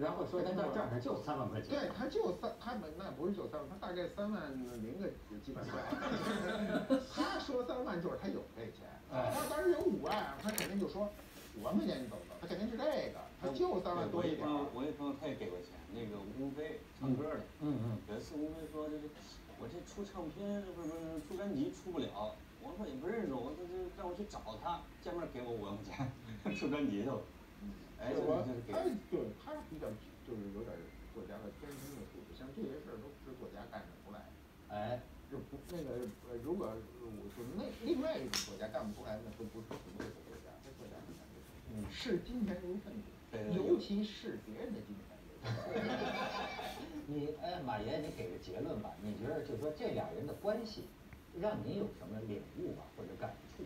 然后说他到账上就3万块钱。 对，他那不是就3万，他大概3万零个几百块。他说3万就是他有这钱，他当时有5万，他肯定就说5万块钱你走了，他肯定是这个，他就3万多一点。 我一朋友他也给过钱，那个吴飞唱歌的，有一次吴飞说我这出唱片不是出专辑出不了，我说也不认识我，他就让我去找他，见面给我5万块钱，出专辑去了。 哎，对他比较就是有点作家的天生的素质，像这些事儿都不是作家干得出来。 哎， 就不那个如果我说另外一种作家干不出来，那都不是纯粹的作家，这作家很难视金钱如粪土，尤其是别人的金钱如粪土。 你马爷，你给个结论吧？你觉得就说这俩人的关系，让你有什么领悟吧，或者感触？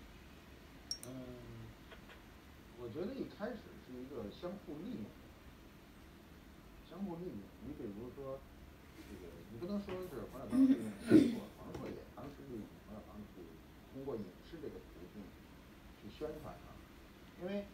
我觉得一开始是一个相互利用，你比如说，这个你不能说是冯小刚利用黄硕也当时利用冯小刚去通过影视这个途径去宣传啊，因为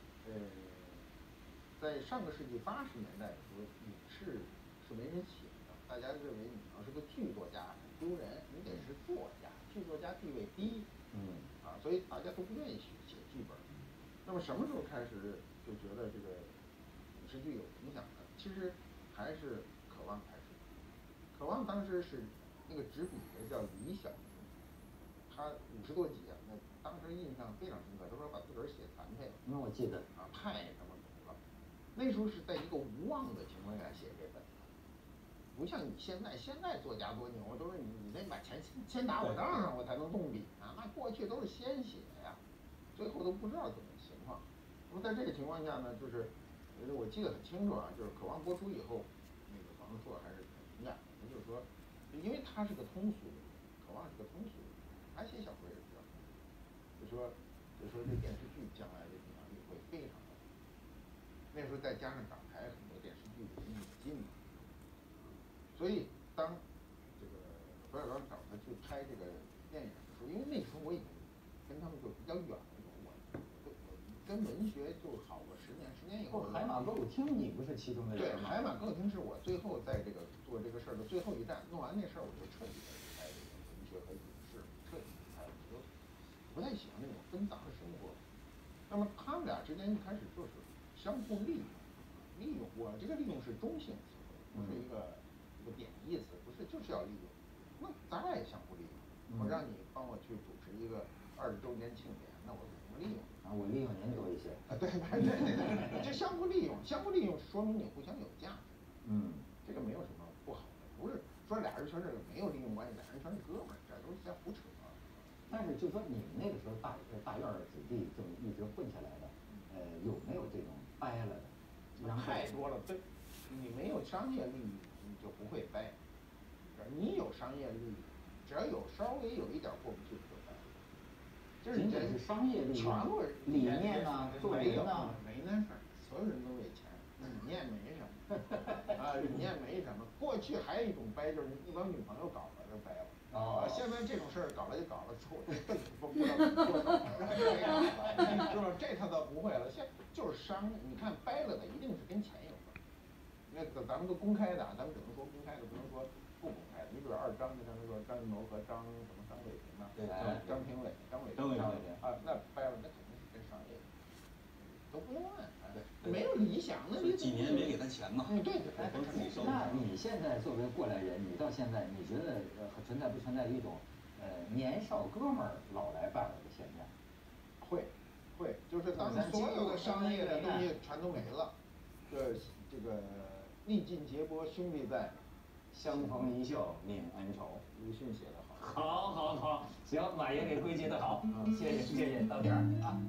在上个世纪80年代的时候，影视是没人写的，大家认为你要是个剧作家很丢人，你得是作家，剧作家地位低，所以大家都不愿意去写剧本。那么什么时候开始就觉得这个影视剧有影响呢？其实还是渴望开始。渴望当时是那个执笔的叫李小明，他50多集啊，那当时印象非常深刻，他说把自个儿写残废了。 那我记得太他妈毒了。那时候是在一个无望的情况下写这本的，不像你现在作家多牛，都是你得把钱先打我账上，我才能动笔啊。那过去都是先写呀，最后都不知道怎么情况。那么在这个情况下呢，就是我记得很清楚啊，就是《渴望》播出以后，那个黄硕还是很敏感的，他就是说，因为他是个通俗的人，《渴望》是个通俗的人，他写小说也比较通俗，就说这电视剧将来的影响力会非常的。那时候再加上港台很多电视剧的引进嘛，所以当这个冯小刚找他去拍这个电影的时候，因为那时候我已经跟他们就比较远了，我跟文学就好过10年，10年以后。 海马歌舞厅你不是其中的人吗？ 对，海马歌舞厅是我最后在这个做这个事儿的最后一站，弄完那事儿我就彻底的离开这个文学和影视，彻底离开了，我不太喜欢那种纷杂的生活。那么他们俩之间一开始就是相互利用，我这个利用是中性词汇，不是一个贬义词，不是就是要利用。那咱俩也相互利用，我让你帮我去主持一个20周年庆典，那我怎么利用？ 我利用您多一些。 对，就相互利用说明你互相有价值。这个没有什么不好的，不是说俩人全是没有利用关系，俩人全是哥们儿，这都是在胡扯。 但是就说你们那个时候大院子弟这么一直混下来的，有没有这种掰了的？ 太多了，对，你没有商业利益，你就不会掰。你有商业利益，只要稍微有一点过不去就掰。 仅仅是商业利益， 全部理念呐，做人呐， 没那事儿，所有人都为钱，理念没什么理念没什么。过去还有一种掰，就是一帮女朋友搞了就掰了。现在这种事儿搞了就搞了，不知道怎么说，是吧？这他倒不会了，现在就是商，你看掰了的一定是跟钱有关。那咱们都公开的，咱们只能说公开的，不能说不公开的。你比如2张，就像说张艺谋和张伟平啊，张伟平那掰了，那肯定是跟商业都不用问，没有理想，那几年没给他钱嘛。 对。 那你现在作为过来人，你到现在你觉得存在不存在一种年少哥们儿老来伴儿的现象？ 会，就是当所有的商业的东西全都没了，这个历尽劫波兄弟在， 相逢一笑泯恩仇。 鲁迅写的好。 好，行，马爷给归结的好，谢谢，到这儿啊。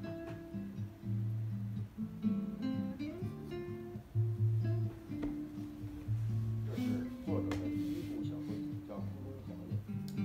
这是作者的第1部小说集，叫《空中小野》。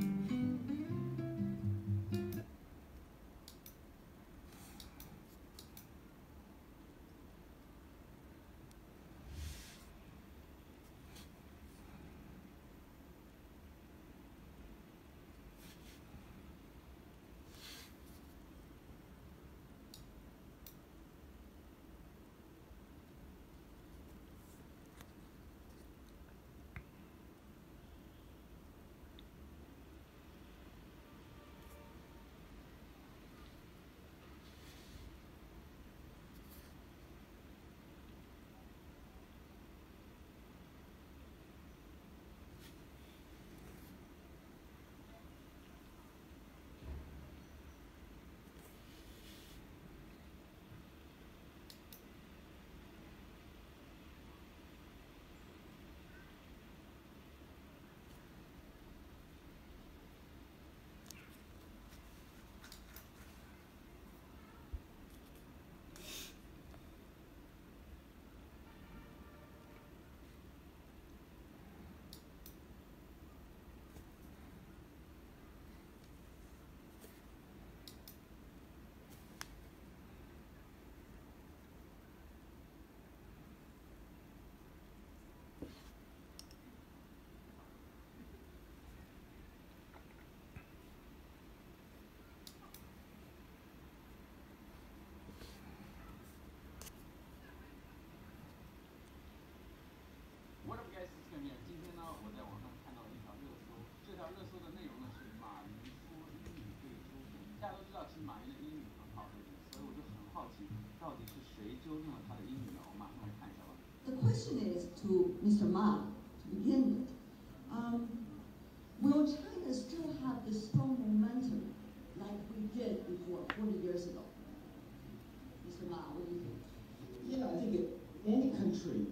纠正了他的英语呢？我马上来看一下吧。 The question is to Mr. Ma to begin with. Will China still have the strong momentum like we did before 40 years ago? Mr. Ma, what do you think? Yeah, I think any country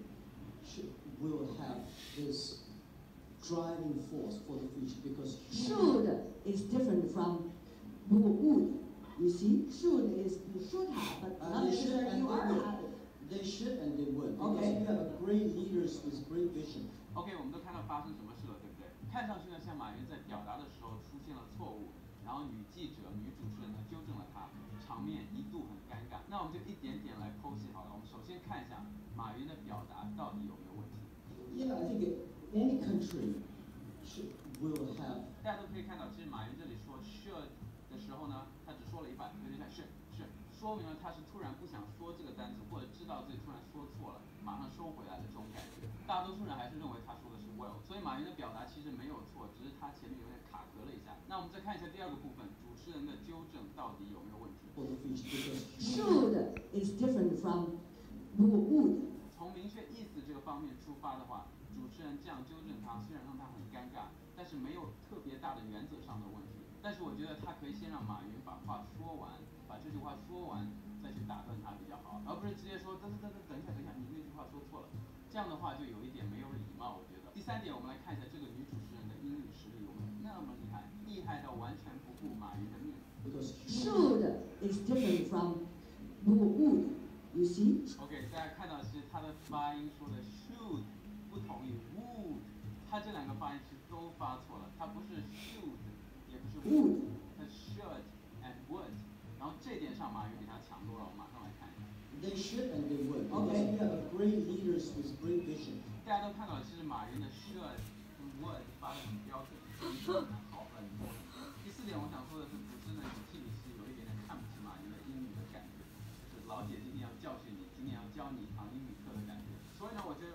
will have this driving force for the future because should is different from would. You see, should is you should have, but not necessarily you are having. They should and they would because Okay. we have great leaders with great vision. OK， 我们都看到发生什么事了，对不对？看上去呢，像马云在表达的时候出现了错误，然后女记者、女主持人呢纠正了他，场面一度很尴尬。那我们就一点点来剖析好了。我们首先看一下马云的表达到底有没有问题。 Yeah, I think any country will have. 大家都可以看到，其实马云这里说 should 的时候呢，他只说了一半，有点像是，说明了他是突然不想说这个单词，或者知道自己突然说错了，马上收回来的这种感觉。大多数人还是认为他说的是 will， 所以马云的表达其实没有错，只是他前面有点卡壳了一下。那我们再看一下第二个部分，主持人的纠正到底有没有问题 For the future because Should is different from would. 从明确意思这个方面出发的话，主持人这样纠正他，虽然让他很尴尬，但是没有特别大的原则上的问题。但是我觉得他可以先让马云把话说完，把这句话说完，再去打断他比较好，而不是直接说等一下，你那句话说错了，这样的话就有一点没有礼貌，我觉得。第三点，我们来看一下这个女主持人的英语实力有没有那么厉害，厉害到完全不顾马云的命。 because Should is different from would. You see? OK， 大家看到其实他的发音说的 should 不同于 would， 他这两个发音是都发错了，他不是 should， 也不是 would， 他 should and would， 然后这点上马云比他强多了，我马上来看一下。 they should and they would because Okay. we have great leaders with great vision. 大家都看到了，其实马云的 should 跟 would 发的很标准，很好很多。第四点，我想说的是，主持人的语气里是有一点点看不起马云的英语的感觉，就是老姐今天要教训你，今天要教你一堂英语课的感觉。所以呢，我觉得